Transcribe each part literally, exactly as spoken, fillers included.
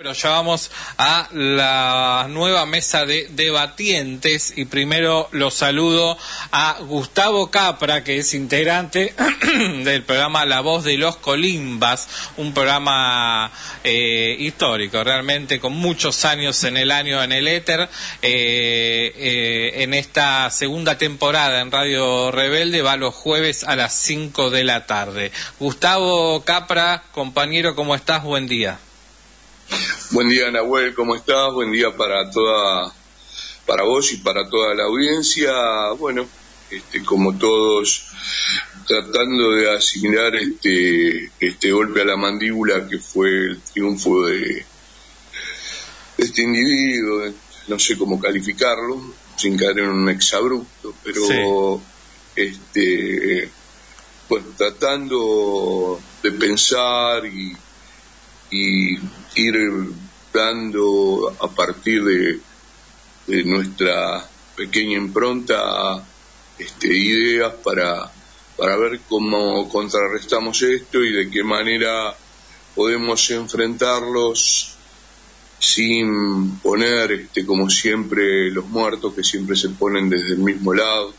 Pero ya vamos a la nueva mesa de debatientes y primero los saludo a Gustavo Capra, que es integrante del programa La Voz de los Colimbas, un programa eh, histórico, realmente con muchos años en el año en el éter. Eh, eh, en esta segunda temporada en Radio Rebelde va los jueves a las cinco de la tarde. Gustavo Capra, compañero, ¿cómo estás? Buen día. Buen día, Nahuel, ¿cómo estás? Buen día para toda, para vos y para toda la audiencia. Bueno, este, como todos, tratando de asimilar este, este golpe a la mandíbula que fue el triunfo de, de este individuo, no sé cómo calificarlo, sin caer en un exabrupto, pero sí. este, pues tratando de pensar y y ir dando a partir de, de nuestra pequeña impronta este, ideas para, para ver cómo contrarrestamos esto y de qué manera podemos enfrentarlos sin poner, este, como siempre, los muertos que siempre se ponen desde el mismo lado.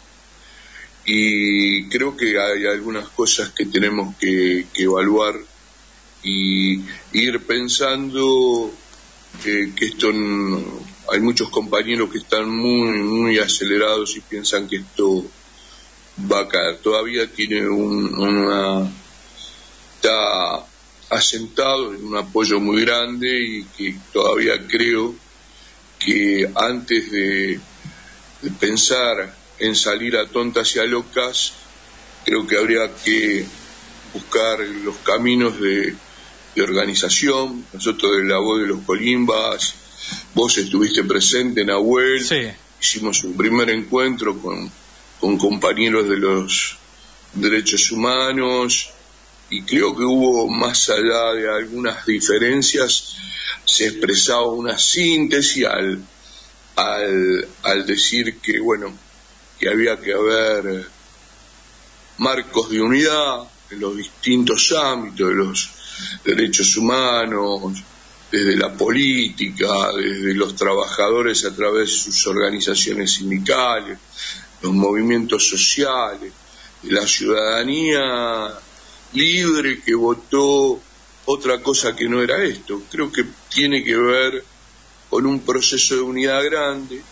Y creo que hay algunas cosas que tenemos que, que evaluar y ir pensando eh, que esto no, hay muchos compañeros que están muy muy acelerados y piensan que esto va a caer. Todavía tiene un, una está asentado en un apoyo muy grande y que todavía creo que antes de, de pensar en salir a tontas y a locas, creo que habría que buscar los caminos de de organización. Nosotros de La Voz de los Colimbas, vos estuviste presente, Nahuel, sí. Hicimos un primer encuentro con, con compañeros de los derechos humanos y creo que hubo, más allá de algunas diferencias, se expresaba una síntesis al, al, al decir que, bueno, que había que haber marcos de unidad en los distintos ámbitos de los derechos humanos, desde la política, desde los trabajadores a través de sus organizaciones sindicales, los movimientos sociales, de la ciudadanía libre que votó otra cosa que no era esto. Creo que tiene que ver con un proceso de unidad grande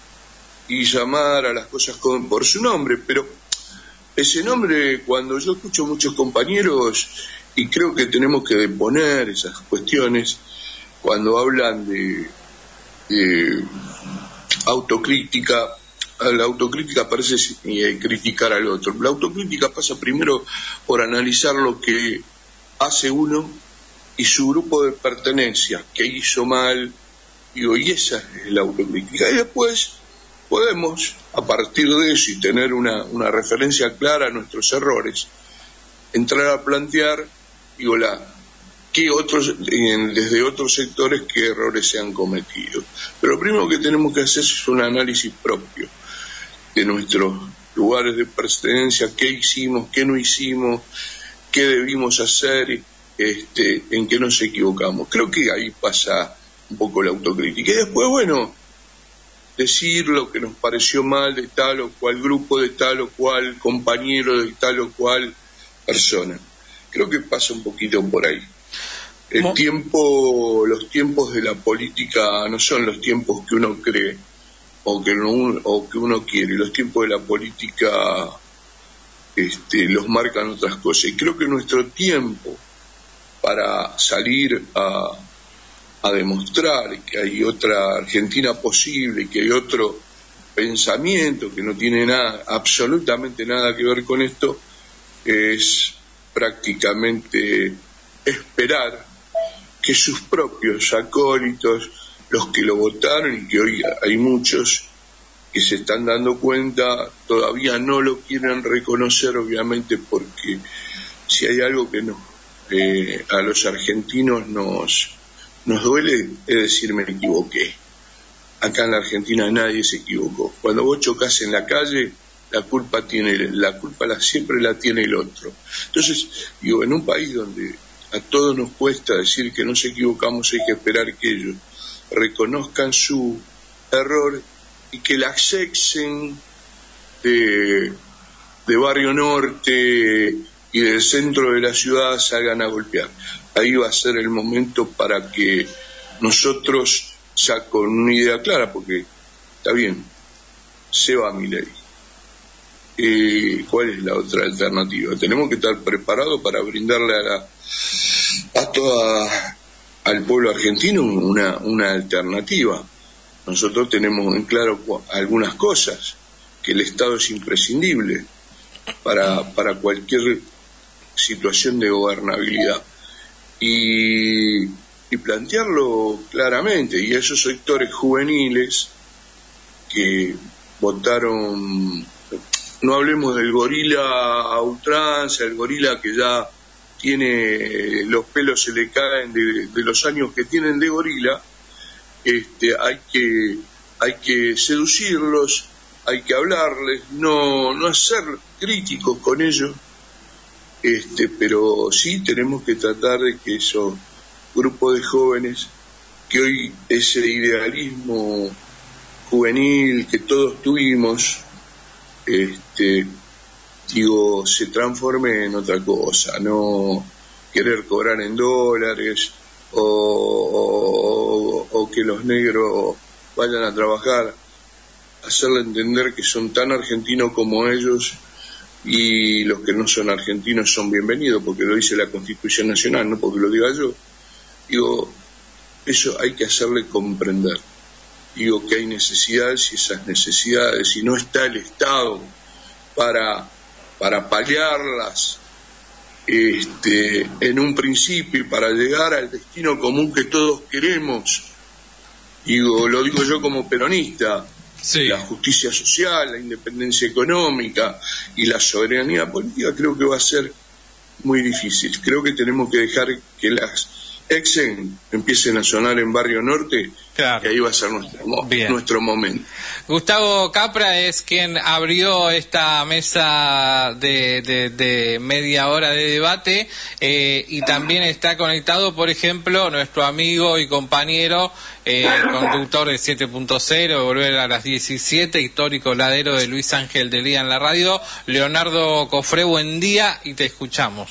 y llamar a las cosas con, por su nombre, pero ese nombre, cuando yo escucho muchos compañeros, y creo que tenemos que deponer esas cuestiones cuando hablan de, de autocrítica. La autocrítica parece criticar al otro. La autocrítica pasa primero por analizar lo que hace uno y su grupo de pertenencia, que hizo mal, digo, y esa es la autocrítica. Y después podemos, a partir de eso y tener una, una referencia clara a nuestros errores, entrar a plantear, digo, la, qué otros, en, desde otros sectores, qué errores se han cometido. Pero lo primero que tenemos que hacer es un análisis propio de nuestros lugares de pertenencia, qué hicimos, qué no hicimos, qué debimos hacer, este, en qué nos equivocamos. Creo que ahí pasa un poco la autocrítica. Y después, bueno, decir lo que nos pareció mal de tal o cual grupo, de tal o cual compañero, de tal o cual persona. Creo que pasa un poquito por ahí. El ¿Cómo? tiempo, los tiempos de la política no son los tiempos que uno cree o que uno, o que uno quiere. Los tiempos de la política este, los marcan otras cosas. Y creo que nuestro tiempo para salir a, a demostrar que hay otra Argentina posible, que hay otro pensamiento que no tiene nada, absolutamente nada que ver con esto, es prácticamente esperar que sus propios acólitos, los que lo votaron, y que hoy hay muchos que se están dando cuenta, todavía no lo quieren reconocer, obviamente, porque si hay algo que nos, eh, a los argentinos nos, nos duele, es decir, me equivoqué. Acá en la Argentina nadie se equivocó. Cuando vos chocás en la calle, la culpa tiene la culpa la siempre la tiene el otro. Entonces, digo, en un país donde a todos nos cuesta decir que nos equivocamos, hay que esperar que ellos reconozcan su error y que la sexen de, de Barrio Norte y del centro de la ciudad salgan a golpear. Ahí va a ser el momento para que nosotros, ya con una idea clara, porque está bien, se va Milei. Eh, ¿Cuál es la otra alternativa? Tenemos que estar preparados para brindarle a la a toda al pueblo argentino una, una alternativa. Nosotros tenemos en claro algunas cosas, que el Estado es imprescindible para, para cualquier situación de gobernabilidad y, y plantearlo claramente, y a esos sectores juveniles que votaron, no hablemos del gorila a ultranza, el gorila que ya tiene, los pelos se le caen de, de los años que tienen de gorila, este, hay que, hay que seducirlos, hay que hablarles, no, no ser críticos con ellos, este, pero sí tenemos que tratar de que esos grupos de jóvenes, que hoy ese idealismo juvenil que todos tuvimos, este, digo, se transforme en otra cosa, no querer cobrar en dólares o, o, o que los negros vayan a trabajar, hacerle entender que son tan argentinos como ellos, y los que no son argentinos son bienvenidos, porque lo dice la Constitución Nacional, no porque lo diga yo. Digo, eso hay que hacerle comprender. Digo que hay necesidades, y esas necesidades, si no está el Estado para, para paliarlas este, en un principio y para llegar al destino común que todos queremos, digo, lo digo yo como peronista, sí. La justicia social, la independencia económica y la soberanía política, creo que va a ser muy difícil. Creo que tenemos que dejar que las exen empiecen a sonar en Barrio Norte, claro. Que ahí va a ser nuestro, nuestro momento. Gustavo Capra es quien abrió esta mesa de, de, de media hora de debate, eh, y también está conectado, por ejemplo, nuestro amigo y compañero, eh, conductor de siete punto cero, volver a las diecisiete, histórico ladero de Luis Ángel de Lía en la radio, Leonardo Cofré. Buen día y te escuchamos.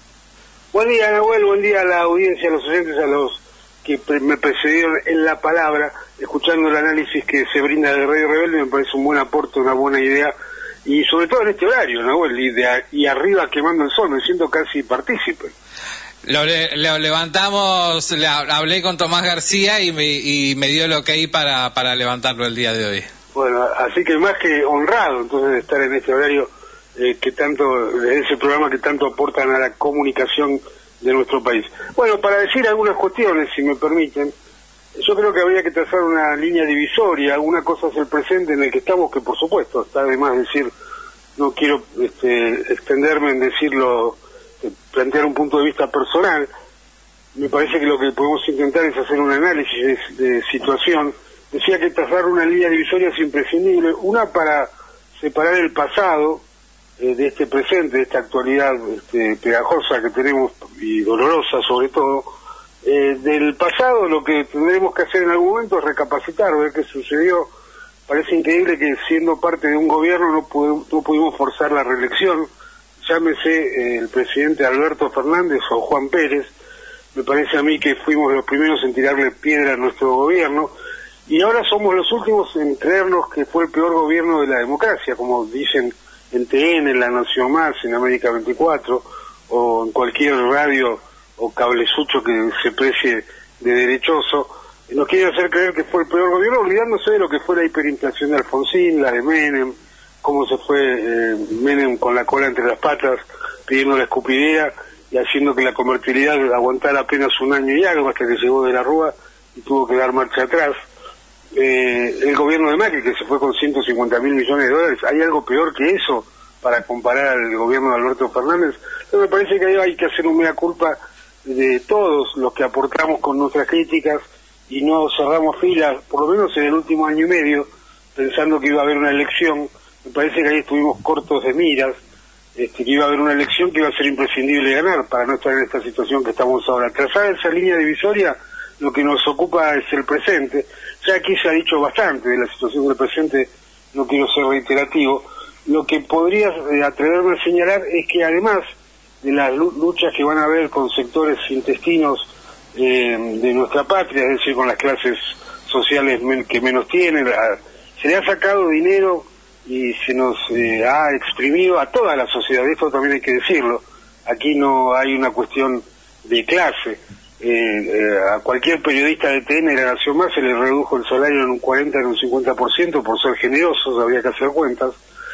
Buen día, Nahuel, buen día a la audiencia, a los oyentes, a los que pre me precedieron en la palabra, escuchando el análisis que se brinda de Radio Rebelde. Me parece un buen aporte, una buena idea, y sobre todo en este horario, Nahuel, y, de a, y arriba quemando el sol, me siento casi partícipe. Lo, lo levantamos, le hablé con Tomás García y me, y me dio el ok para, para levantarlo el día de hoy. Bueno, así que más que honrado entonces de estar en este horario, Eh, que tanto, ese programa que tanto aportan a la comunicación de nuestro país. Bueno, para decir algunas cuestiones, si me permiten, yo creo que habría que trazar una línea divisoria. Una cosa es el presente en el que estamos, que por supuesto está de más decir, no quiero este, extenderme en decirlo, eh, plantear un punto de vista personal. Me parece que lo que podemos intentar es hacer un análisis de, de situación. Decía que trazar una línea divisoria es imprescindible, una para separar el pasado de este presente, de esta actualidad este, pegajosa que tenemos y dolorosa sobre todo, eh, del pasado. Lo que tendremos que hacer en algún momento es recapacitar, ver qué sucedió. Parece increíble que siendo parte de un gobierno no, pudimos, no pudimos forzar la reelección, llámese eh, el presidente Alberto Fernández o Juan Pérez. Me parece a mí que fuimos los primeros en tirarle piedra a nuestro gobierno, y ahora somos los últimos en creernos que fue el peor gobierno de la democracia, como dicen en T N, en La Nación Más, en América veinticuatro, o en cualquier radio o cablesucho que se precie de derechoso. Nos quieren hacer creer que fue el peor gobierno, olvidándose de lo que fue la hiperinflación de Alfonsín, la de Menem, cómo se fue eh, Menem con la cola entre las patas, pidiendo la escupidera y haciendo que la convertibilidad aguantara apenas un año y algo, hasta que llegó de la Rúa y tuvo que dar marcha atrás. Eh, el gobierno de Macri, que se fue con ciento cincuenta mil millones de dólares, ¿hay algo peor que eso para comparar al gobierno de Alberto Fernández? Entonces me parece que ahí hay que hacer un mea culpa de todos los que aportamos con nuestras críticas y no cerramos filas, por lo menos en el último año y medio, pensando que iba a haber una elección. Me parece que ahí estuvimos cortos de miras, este, que iba a haber una elección que iba a ser imprescindible ganar para no estar en esta situación que estamos ahora. Trazada esa línea divisoria, lo que nos ocupa es el presente. Ya aquí se ha dicho bastante de la situación del presente, no quiero ser reiterativo. Lo que podría eh, atreverme a señalar es que además de las luchas que van a haber con sectores intestinos eh, de nuestra patria, es decir, con las clases sociales men que menos tienen, la, se le ha sacado dinero y se nos eh, ha exprimido a toda la sociedad. Esto también hay que decirlo. Aquí no hay una cuestión de clase. Eh, eh, a cualquier periodista de T N de La Nación Más se le redujo el salario en un cuarenta, en un cincuenta por ciento por ser generosos, habría que hacer cuentas,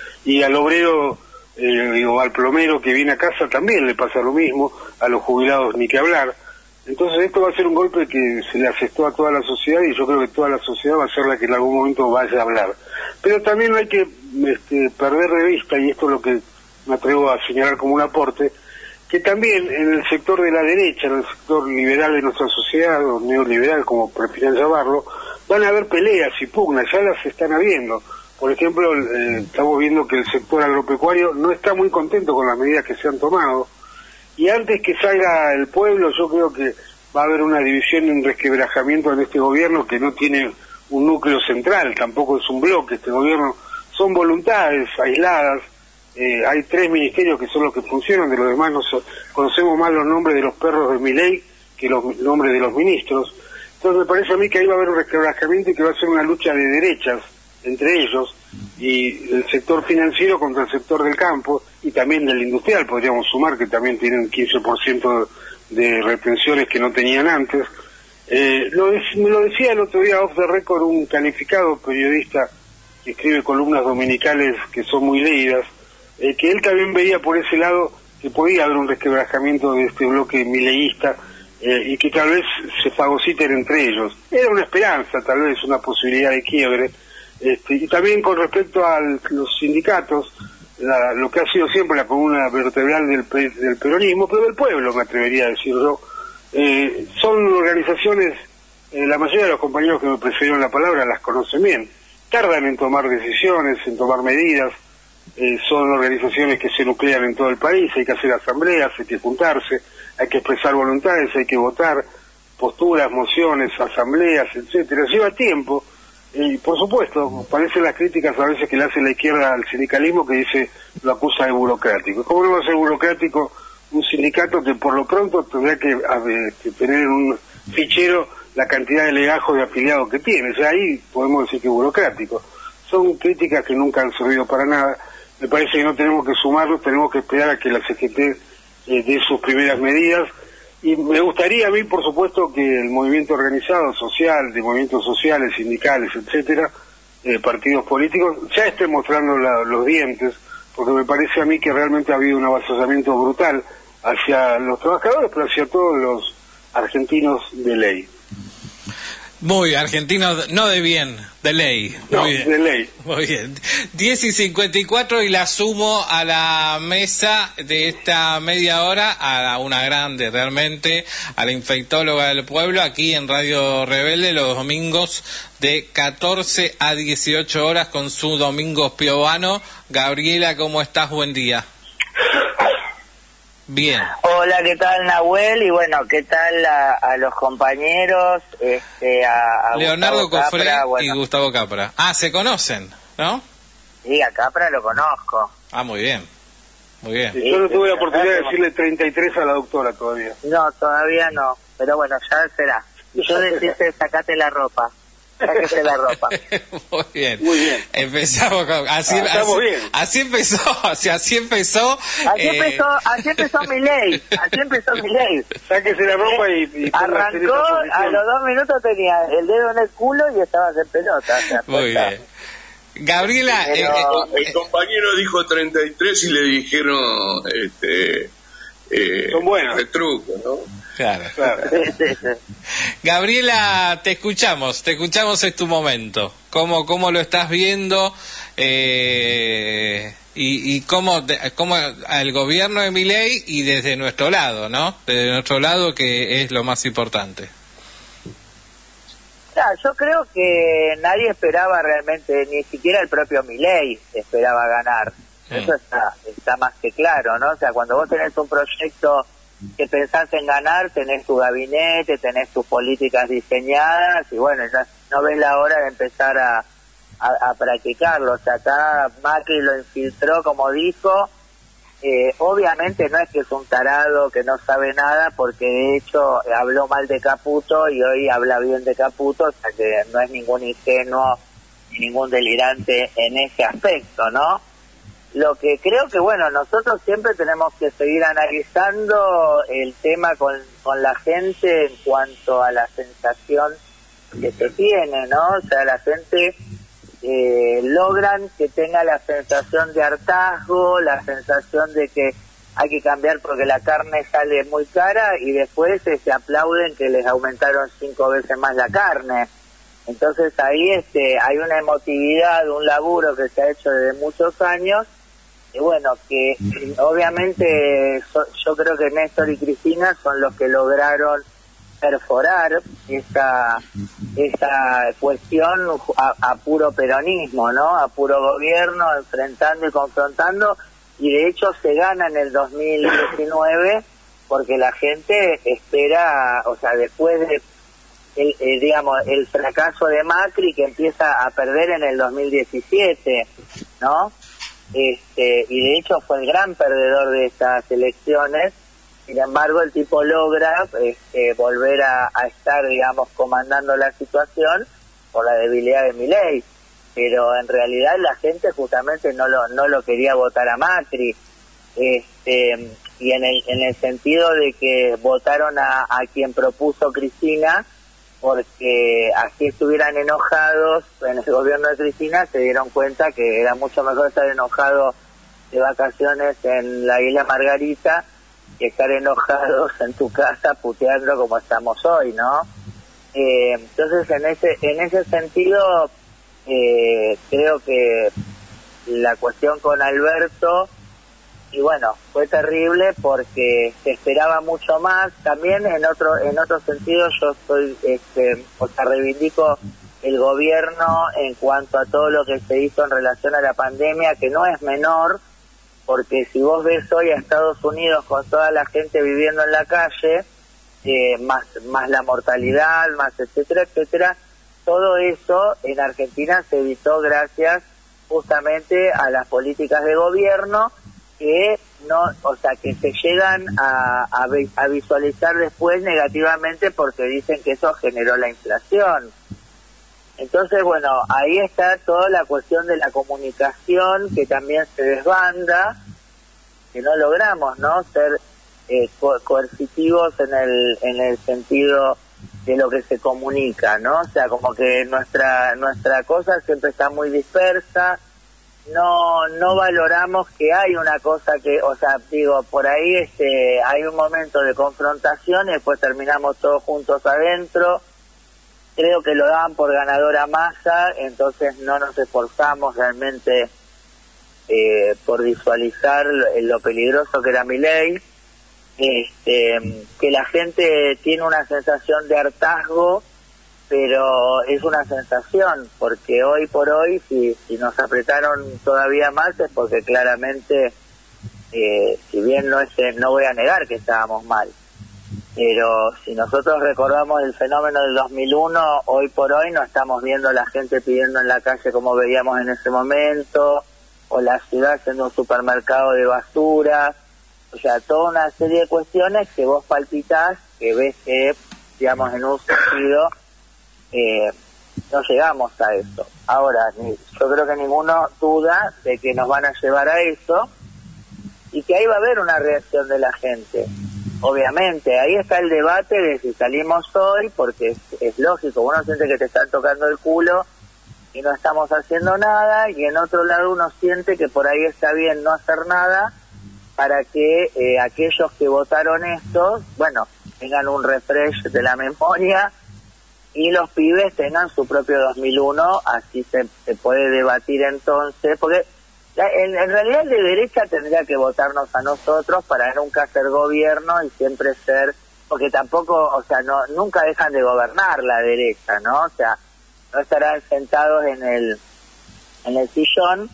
y al obrero eh, o al plomero que viene a casa también le pasa lo mismo, a los jubilados ni que hablar. Entonces esto va a ser un golpe que se le afectó a toda la sociedad, y yo creo que toda la sociedad va a ser la que en algún momento vaya a hablar. Pero también no hay que este, perder de vista, y esto es lo que me atrevo a señalar como un aporte, que también en el sector de la derecha, en el sector liberal de nuestra sociedad, o neoliberal como prefieran llamarlo, van a haber peleas y pugnas, ya las están habiendo. Por ejemplo, eh, estamos viendo que el sector agropecuario no está muy contento con las medidas que se han tomado, y antes que salga el pueblo yo creo que va a haber una división y un resquebrajamiento en este gobierno que no tiene un núcleo central, tampoco es un bloque este gobierno, son voluntades aisladas. Eh, hay tres ministerios que son los que funcionan, de los demás nos, conocemos más los nombres de los perros de Milei que los nombres de los ministros. Entonces me parece a mí que ahí va a haber un resquebrajamiento y que va a ser una lucha de derechas entre ellos, y el sector financiero contra el sector del campo, y también del industrial, podríamos sumar que también tienen un quince por ciento de retenciones que no tenían antes. Eh, lo de, me lo decía el otro día off the record un calificado periodista que escribe columnas dominicales que son muy leídas, Eh, que él también veía por ese lado que podía haber un resquebrajamiento de este bloque mileísta eh, y que tal vez se fagociten entre ellos. Era una esperanza, tal vez una posibilidad de quiebre. Este, y también con respecto a los sindicatos, la, lo que ha sido siempre la columna vertebral del, del peronismo, pero del pueblo, me atrevería a decir yo, eh, son organizaciones, eh, la mayoría de los compañeros que me precedieron la palabra las conocen bien, tardan en tomar decisiones, en tomar medidas. Eh, son organizaciones que se nuclean en todo el país, hay que hacer asambleas, hay que juntarse, hay que expresar voluntades, hay que votar posturas, mociones, asambleas, etcétera. Lleva tiempo, y por supuesto, parecen las críticas a veces que le hace la izquierda al sindicalismo, que dice, lo acusa de burocrático. ¿Cómo no va a ser burocrático un sindicato que por lo pronto tendrá que, a ver, que tener en un fichero la cantidad de legajos de afiliados que tiene? O sea, ahí podemos decir que es burocrático. Son críticas que nunca han servido para nada. Me parece que no tenemos que sumarlos, tenemos que esperar a que la C G T eh, dé sus primeras medidas, y me gustaría a mí, por supuesto, que el movimiento organizado social, de movimientos sociales, sindicales, etcétera, eh, partidos políticos, ya estén mostrando la, los dientes, porque me parece a mí que realmente ha habido un avasallamiento brutal hacia los trabajadores, pero hacia todos los argentinos de ley. Muy argentino, no de bien, de ley. Muy No, bien. de ley. Muy bien. diez y cincuenta y cuatro y la sumo a la mesa de esta media hora, a una grande realmente, a la infectóloga del pueblo, aquí en Radio Rebelde, los domingos de catorce a dieciocho horas con su Domingos Piovano. Gabriela, ¿cómo estás? Buen día. Bien. Hola, ¿qué tal, Nahuel? Y bueno, ¿qué tal a, a los compañeros? Este, a, a Leonardo Gustavo Cofré Capra, bueno. y Gustavo Capra. Ah, se conocen, ¿no? Sí, a Capra lo conozco. Ah, muy bien. Muy bien. Sí, yo no tuve la oportunidad de decirle treinta y tres a la doctora todavía. No, todavía no, pero bueno, ya será. Yo decirte, sacate la ropa. Sáquese la ropa. Muy bien. Muy bien. Empezamos con, así, Ah, estamos así, bien. así empezó, así, así empezó. Así eh, empezó, así empezó mi ley, así empezó mi ley. Sáquese la ropa y... y póngase en esa Arrancó, posición. a los dos minutos tenía el dedo en el culo y estabas en pelota. O sea, Muy está. bien. Gabriela, Pero- eh, eh, El compañero dijo treinta y tres y le dijeron este eh, Son buenos. retruco, ¿no? claro. Claro. Sí, sí, sí. Gabriela, te escuchamos, te escuchamos, es tu momento. ¿Cómo, cómo lo estás viendo? Eh, y, y cómo, te- cómo al gobierno de Milei y desde nuestro lado, ¿no? Desde nuestro lado, que es lo más importante. Ya, yo creo que nadie esperaba realmente, ni siquiera el propio Milei esperaba ganar. Mm. Eso está, está más que claro, ¿no? O sea, cuando vos tenés un proyecto que pensás en ganar, tenés tu gabinete, tenés tus políticas diseñadas y bueno, ya no ves la hora de empezar a, a, a practicarlo. O sea, acá Macri lo infiltró, como dijo, eh, obviamente no es que es un tarado que no sabe nada, porque de hecho habló mal de Caputo y hoy habla bien de Caputo, o sea que no es ningún ingenuo ni ningún delirante en ese aspecto, ¿no? Lo que creo que, bueno, nosotros siempre tenemos que seguir analizando el tema con, con la gente en cuanto a la sensación que se tiene, ¿no? O sea, la gente eh, logran que tenga la sensación de hartazgo, la sensación de que hay que cambiar porque la carne sale muy cara y después eh, se aplauden que les aumentaron cinco veces más la carne. Entonces ahí este hay una emotividad, un laburo que se ha hecho desde muchos años. Y bueno, que obviamente so, yo creo que Néstor y Cristina son los que lograron perforar esa esa cuestión a, a puro peronismo, ¿no? A puro gobierno, enfrentando y confrontando, y de hecho se gana en el dos mil diecinueve porque la gente espera, o sea, después de el, eh, digamos, el fracaso de Macri, que empieza a perder en el dos mil diecisiete, ¿no? Este, y de hecho fue el gran perdedor de estas elecciones. Sin embargo, el tipo logra este, volver a, a estar, digamos, comandando la situación por la debilidad de Milei, pero en realidad la gente justamente no lo no lo quería votar a Macri, este, y en el en el sentido de que votaron a, a quien propuso Cristina, porque así estuvieran enojados en el gobierno de Cristina, se dieron cuenta que era mucho mejor estar enojado de vacaciones en la isla Margarita que estar enojados en tu casa puteando como estamos hoy, ¿no? Eh, entonces, en ese en ese sentido, eh, creo que la cuestión con Alberto, y bueno, fue terrible porque se esperaba mucho más. También en otro en otro sentido yo estoy, este, o sea, reivindico el gobierno en cuanto a todo lo que se hizo en relación a la pandemia, que no es menor, porque si vos ves hoy a Estados Unidos con toda la gente viviendo en la calle, eh, más más la mortalidad, más etcétera, etcétera, todo eso en Argentina se evitó gracias justamente a las políticas de gobierno, que no, o sea, que se llegan a, a, a visualizar después negativamente porque dicen que eso generó la inflación. Entonces, bueno, ahí está toda la cuestión de la comunicación, que también se desbanda, que no logramos, ¿no?, ser eh, co coercitivos en el en el sentido de lo que se comunica, ¿no? O sea, como que nuestra nuestra cosa siempre está muy dispersa. No no valoramos que hay una cosa que, o sea, digo, por ahí este hay un momento de confrontación y después terminamos todos juntos adentro. Creo que lo daban por ganador a Massa, entonces no nos esforzamos realmente eh, por visualizar lo, lo peligroso que era Milei. Este, que la gente tiene una sensación de hartazgo, pero es una sensación, porque hoy por hoy, si, si nos apretaron todavía más, es porque claramente, eh, si bien no es, no voy a negar que estábamos mal, pero si nosotros recordamos el fenómeno del dos mil uno, hoy por hoy no estamos viendo a la gente pidiendo en la calle como veíamos en ese momento, o la ciudad siendo un supermercado de basura, o sea, toda una serie de cuestiones que vos palpitás, que ves que, digamos, en un sentido, eh, no llegamos a eso. Ahora, yo creo que ninguno duda de que nos van a llevar a eso, y que ahí va a haber una reacción de la gente. Obviamente, ahí está el debate de si salimos hoy, porque es, es lógico, uno siente que te están tocando el culo y no estamos haciendo nada, y en otro lado uno siente que por ahí está bien no hacer nada, para que eh, aquellos que votaron esto, bueno, tengan un refresh de la memoria y los pibes tengan su propio dos mil uno, así se, se puede debatir entonces, porque en, en realidad el de derecha tendría que votarnos a nosotros para nunca ser gobierno y siempre ser, porque tampoco, o sea, no nunca dejan de gobernar la derecha, ¿no? O sea, no estarán sentados en el en el sillón,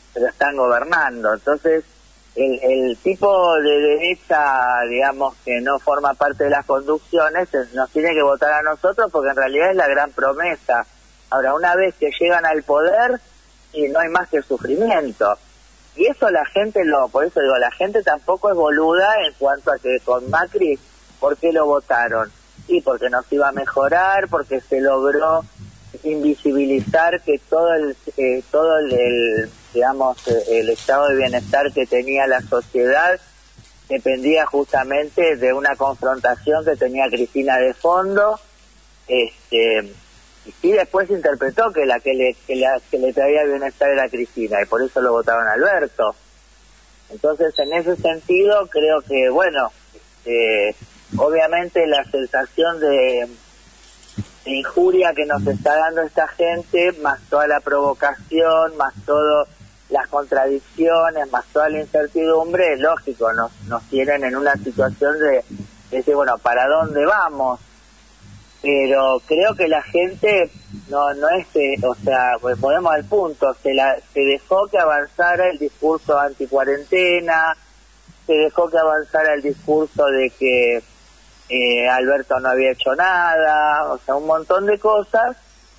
pero están gobernando. Entonces, el, el tipo de derecha, digamos, que no forma parte de las conducciones, nos tiene que votar a nosotros porque en realidad es la gran promesa. Ahora, una vez que llegan al poder, y no hay más que sufrimiento. Y eso la gente lo, por eso digo, la gente tampoco es boluda en cuanto a que con Macri, ¿por qué lo votaron? Sí, porque nos iba a mejorar, porque se logró invisibilizar que todo el, eh, todo el, el digamos, el estado de bienestar que tenía la sociedad dependía justamente de una confrontación que tenía Cristina de fondo, este, y sí después se interpretó que la que le, que la que le traía bienestar era Cristina, y por eso lo votaron a Alberto. Entonces, en ese sentido, creo que, bueno, este, obviamente la sensación de de injuria que nos está dando esta gente, más toda la provocación, más todo las contradicciones, más toda la incertidumbre, es lógico, nos, nos tienen en una situación de, de decir, bueno, ¿para dónde vamos? Pero creo que la gente no no es, eh, o sea, pues volvemos al punto, se, la, se dejó que avanzara el discurso anticuarentena, se dejó que avanzara el discurso de que Eh, Alberto no había hecho nada, o sea, un montón de cosas.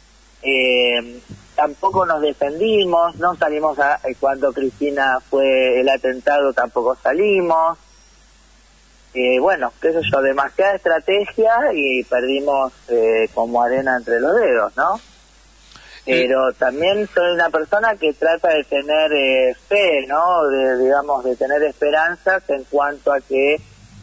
Eh, tampoco nos defendimos, no salimos a, cuando Cristina fue el atentado, tampoco salimos. Eh, bueno, qué sé yo, demasiada estrategia y perdimos eh, como arena entre los dedos, ¿no? Pero también soy una persona que trata de tener eh, fe, ¿no? De, digamos, de tener esperanzas en cuanto a que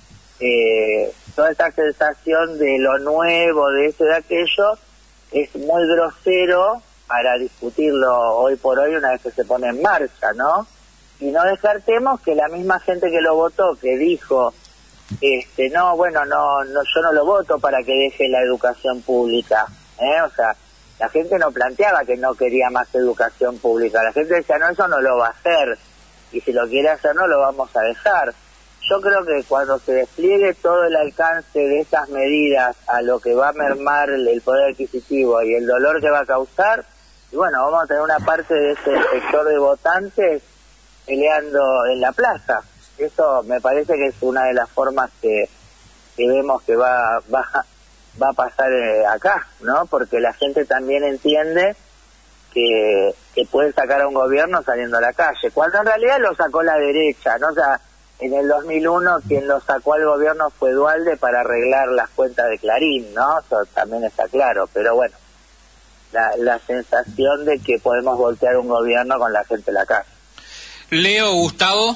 eh, toda esta sensación de lo nuevo, de esto y de aquello, es muy grosero para discutirlo hoy por hoy una vez que se pone en marcha, ¿no? Y no descartemos que la misma gente que lo votó, que dijo, este, no, bueno, no, no, yo no lo voto para que deje la educación pública, ¿eh? O sea, la gente no planteaba que no quería más educación pública, la gente decía, no, eso no lo va a hacer, y si lo quiere hacer no lo vamos a dejar. Yo creo que cuando se despliegue todo el alcance de estas medidas a lo que va a mermar el, el poder adquisitivo y el dolor que va a causar, y bueno, vamos a tener una parte de ese sector de votantes peleando en la plaza. Eso me parece que es una de las formas que, que vemos que va, va, va a pasar eh, acá, ¿no? Porque la gente también entiende que, que puede sacar a un gobierno saliendo a la calle, cuando en realidad lo sacó la derecha, ¿no? O sea, en el dos mil uno quien lo sacó al gobierno fue Duhalde para arreglar las cuentas de Clarín, ¿no? Eso también está claro, pero bueno, la, la sensación de que podemos voltear un gobierno con la gente en la calle. Leo, Gustavo.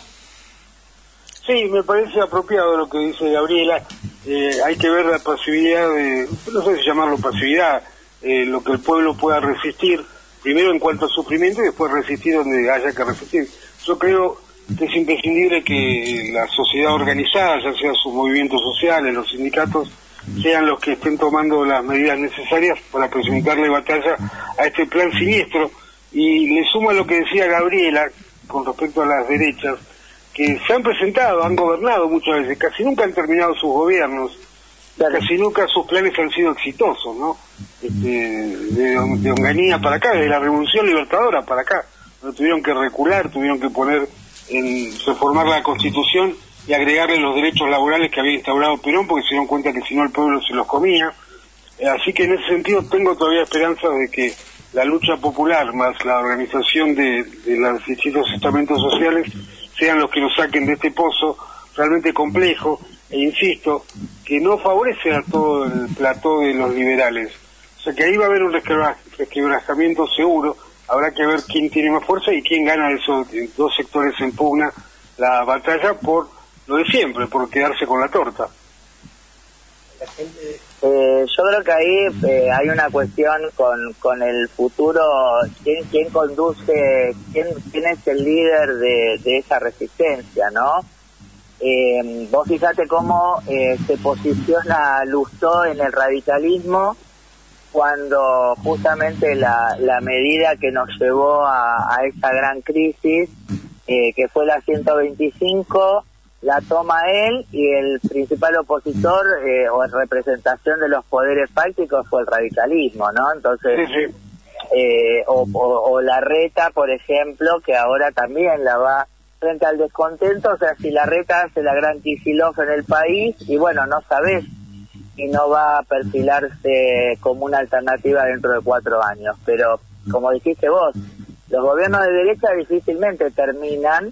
Sí, me parece apropiado lo que dice Gabriela. Eh, hay que ver la pasividad, de, no sé si llamarlo pasividad, eh, lo que el pueblo pueda resistir, primero en cuanto a sufrimiento y después resistir donde haya que resistir. Yo creo que es imprescindible que la sociedad organizada, ya sea sus movimientos sociales, los sindicatos, sean los que estén tomando las medidas necesarias para presentarle batalla a este plan siniestro. Y le sumo a lo que decía Gabriela con respecto a las derechas, que se han presentado, han gobernado muchas veces, casi nunca han terminado sus gobiernos, casi nunca sus planes han sido exitosos, ¿no? Este, de, de Onganía para acá, de la Revolución Libertadora para acá, no tuvieron que recular, tuvieron que poner en reformar la Constitución y agregarle los derechos laborales que había instaurado Perón, porque se dieron cuenta que si no el pueblo se los comía. Así que en ese sentido tengo todavía esperanza de que la lucha popular más la organización de, de los distintos estamentos sociales sean los que nos saquen de este pozo realmente complejo, e insisto, que no favorece a todo el plató de los liberales. O sea que ahí va a haber un resquebrajamiento seguro. Habrá que ver quién tiene más fuerza y quién gana esos dos sectores en pugna la batalla por lo de siempre, por quedarse con la torta. Eh, yo creo que ahí eh, hay una cuestión con, con el futuro, quién, quién conduce, quién, quién es el líder de, de esa resistencia, ¿no? Eh, vos fíjate cómo eh, se posiciona Lustó en el radicalismo, cuando justamente la, la medida que nos llevó a, a esa gran crisis, eh, que fue la ciento veinticinco, la toma él, y el principal opositor eh, o en representación de los poderes fácticos fue el radicalismo, ¿no? Entonces, sí, sí. eh, o, o, o Larreta, por ejemplo, que ahora también la va frente al descontento. O sea, si Larreta hace la gran Kicillof en el país, y bueno, no sabés si no va a perfilarse como una alternativa dentro de cuatro años. Pero, como dijiste vos, los gobiernos de derecha difícilmente terminan,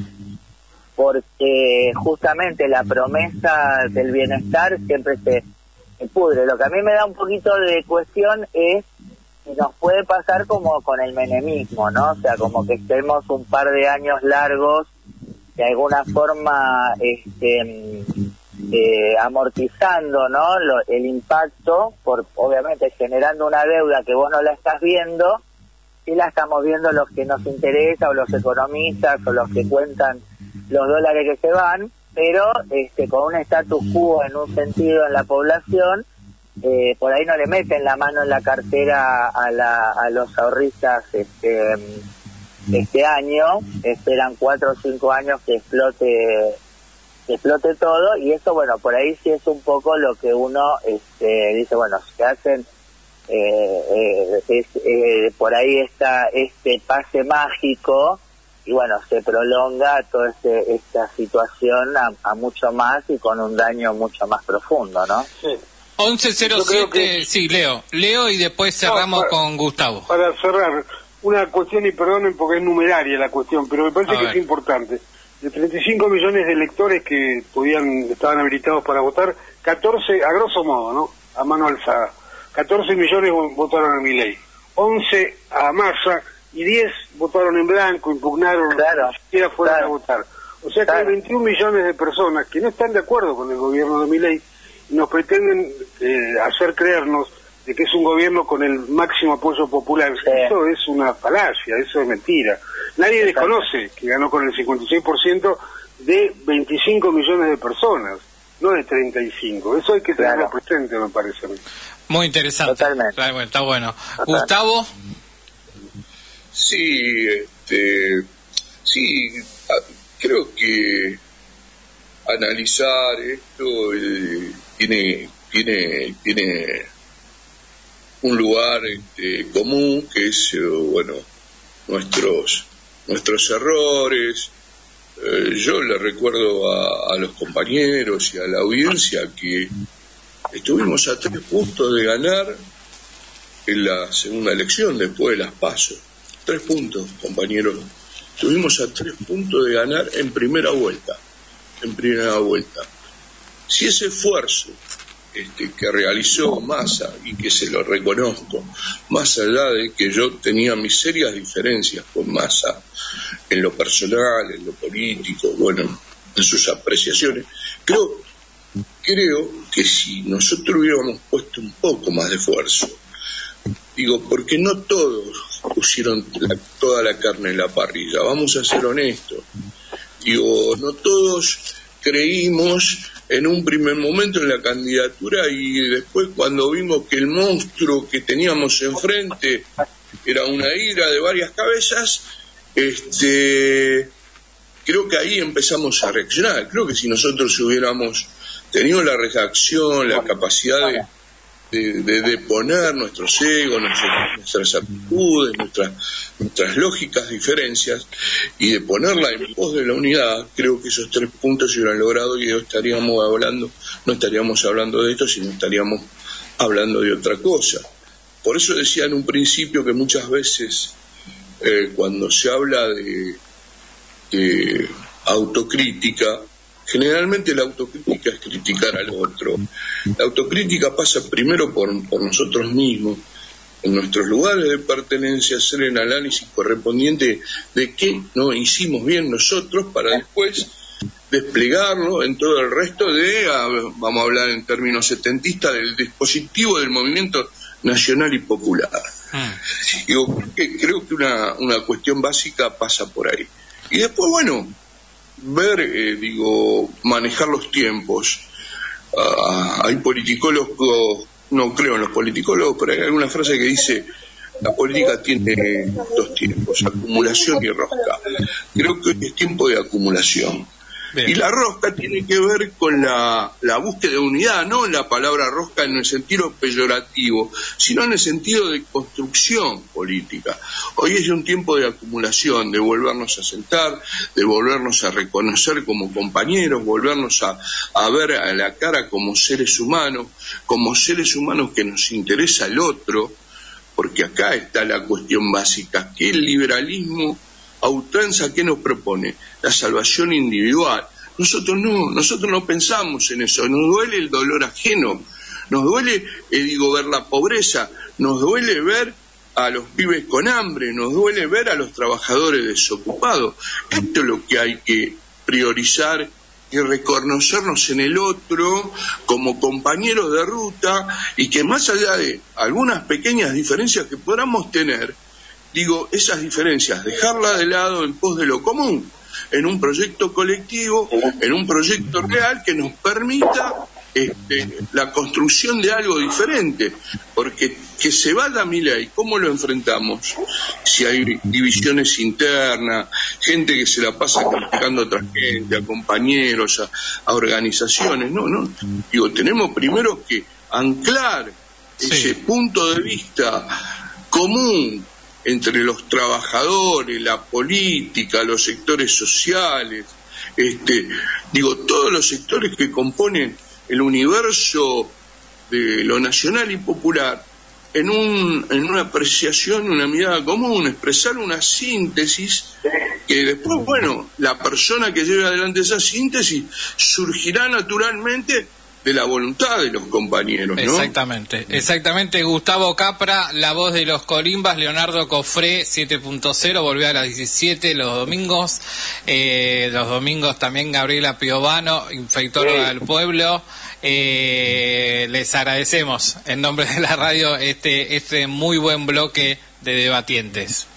porque justamente la promesa del bienestar siempre se, se pudre. Lo que a mí me da un poquito de cuestión es si nos puede pasar como con el menemismo, ¿no? O sea, como que estemos un par de años largos de alguna forma este eh, amortizando, ¿no? Lo, el impacto, por obviamente generando una deuda que vos no la estás viendo, y la estamos viendo los que nos interesa, o los economistas, o los que cuentan los dólares que se van, pero este con un status quo en un sentido en la población, eh, por ahí no le meten la mano en la cartera a, la, a los ahorristas este, este año, esperan cuatro o cinco años que explote que explote todo, y eso, bueno, por ahí sí es un poco lo que uno este, dice, bueno, se hacen eh, eh, es, eh, por ahí está este pase mágico, y bueno, se prolonga toda este, esta situación a, a mucho más y con un daño mucho más profundo, ¿no? Sí. once cero siete, que... sí, Leo. Leo y después cerramos no, para, con Gustavo. Para cerrar, una cuestión, y perdonen porque es numeraria la cuestión, pero me parece a que ver. Es importante. De treinta y cinco millones de electores que podían estaban habilitados para votar, catorce, a grosso modo, ¿no? A mano alzada, catorce millones votaron a Milei, once a Massa, y diez votaron en blanco, impugnaron, claro, ni siquiera fueron claro. a votar. O sea que claro. hay veintiún millones de personas que no están de acuerdo con el gobierno de Milei y nos pretenden eh, hacer creernos de que es un gobierno con el máximo apoyo popular. Sí. Eso es una falacia, eso es mentira. Nadie desconoce que ganó con el cincuenta y seis por ciento de veinticinco millones de personas, no de treinta y cinco. Eso hay que tenerlo claro. presente, me parece a mí. Muy interesante. Totalmente. Está bueno. Totalmente. Gustavo. Sí, este, sí, creo que analizar esto eh, tiene, tiene, tiene un lugar este, común, que es, eh, bueno, nuestros, nuestros errores. Eh, yo le recuerdo a, a los compañeros y a la audiencia que estuvimos a tres puntos de ganar en la segunda elección después de las PASO. Tres puntos, compañeros. Estuvimos a tres puntos de ganar en primera vuelta. En primera vuelta. Si ese esfuerzo este, que realizó Massa, y que se lo reconozco, más allá de que yo tenía mis serias diferencias con Massa, en lo personal, en lo político, bueno, en sus apreciaciones, creo, creo que si nosotros hubiéramos puesto un poco más de esfuerzo, digo, porque no todos pusieron la, toda la carne en la parrilla, vamos a ser honestos. Digo, no todos creímos en un primer momento en la candidatura, y después cuando vimos que el monstruo que teníamos enfrente era una hidra de varias cabezas, este, creo que ahí empezamos a reaccionar. Creo que si nosotros hubiéramos tenido la reacción, la capacidad de De, de, de poner nuestros egos, nuestras, nuestras aptitudes, nuestras, nuestras lógicas diferencias, y de ponerla en pos de la unidad, creo que esos tres puntos se hubieran logrado, y no estaríamos hablando, no estaríamos hablando de esto, sino estaríamos hablando de otra cosa. Por eso decía en un principio que muchas veces eh, cuando se habla de, de autocrítica, generalmente la autocrítica es criticar al otro. La autocrítica pasa primero por, por nosotros mismos, en nuestros lugares de pertenencia, hacer el análisis correspondiente de qué no hicimos bien nosotros, para después desplegarlo en todo el resto de, vamos a hablar en términos setentistas, del dispositivo del movimiento nacional y popular. Mm. Digo, creo que una, una cuestión básica pasa por ahí. Y después, bueno, ver, eh, digo, manejar los tiempos. Uh, hay politicólogos, no creo en los politicólogos, pero hay alguna frase que dice: la política tiene dos tiempos, acumulación y rosca. Creo que hoy es tiempo de acumulación. Bien. Y la rosca tiene que ver con la, la búsqueda de unidad, no la palabra rosca en el sentido peyorativo, sino en el sentido de construcción política. Hoy es un tiempo de acumulación, de volvernos a sentar, de volvernos a reconocer como compañeros, volvernos a, a ver a la cara como seres humanos, como seres humanos que nos interesa el otro, porque acá está la cuestión básica, que el liberalismo a ultranza, ¿qué nos propone? La salvación individual. Nosotros no, nosotros no pensamos en eso, nos duele el dolor ajeno, nos duele, eh, digo, ver la pobreza, nos duele ver a los pibes con hambre, nos duele ver a los trabajadores desocupados. Esto es lo que hay que priorizar y reconocernos en el otro como compañeros de ruta, y que más allá de algunas pequeñas diferencias que podamos tener, digo, esas diferencias, dejarlas de lado en pos de lo común, en un proyecto colectivo, en un proyecto real que nos permita este, la construcción de algo diferente, porque que se vaya Milei, ¿cómo lo enfrentamos? Si hay divisiones internas, gente que se la pasa criticando a otra gente, a compañeros, a, a organizaciones, no, no, digo, tenemos primero que anclar sí. ese punto de vista común entre los trabajadores, la política, los sectores sociales, este, digo, todos los sectores que componen el universo de lo nacional y popular, en un en una apreciación, una mirada común, expresar una síntesis que después, bueno, la persona que lleve adelante esa síntesis surgirá naturalmente de la voluntad de los compañeros, ¿no? Exactamente, exactamente. Gustavo Capra, la voz de los Colimbas, Leonardo Cofré, siete punto cero, volvió a las diecisiete los domingos, eh, los domingos también Gabriela Piovano, infectóloga del pueblo. Eh, les agradecemos en nombre de la radio este, este muy buen bloque de debatientes.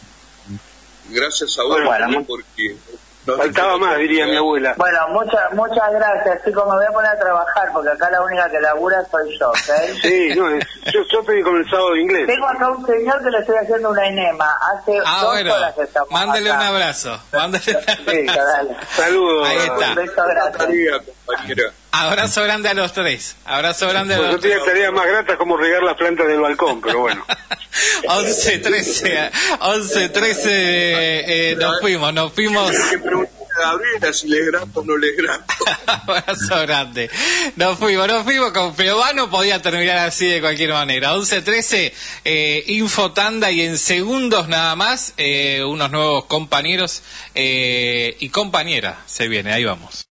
Gracias a vos, bueno, porque... faltaba más, diría mi abuela. Bueno, muchas muchas gracias, chicos, me voy a poner a trabajar porque acá la única que labura soy yo, ¿ok? Sí, no, es, yo, yo estoy con el sábado de inglés. Tengo acá un señor que le estoy haciendo una enema, hace ah, dos bueno, horas que estamos mándele acá. un abrazo, mándele un abrazo. Sí, dale. Saludos. Ahí está. Un beso grande. Abrazo grande a los tres, abrazo grande a los Pues yo tres. tenía tareas más gratas como regar las plantas del balcón, pero bueno. once trece, once trece, eh, nos fuimos, nos fuimos. Gabriela, si le es grato o no le es grato. Abrazo grande. Nos fuimos, nos fuimos con Piovano, podía terminar así de cualquier manera. once trece, eh, info tanda y en segundos nada más, eh, unos nuevos compañeros eh, y compañera se viene, ahí vamos.